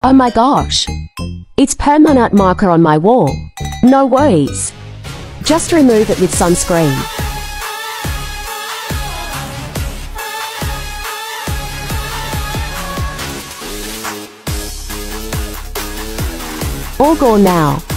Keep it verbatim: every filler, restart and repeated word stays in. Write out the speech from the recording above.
Oh my gosh! It's permanent marker on my wall. No worries. Just remove it with sunscreen. All gone now.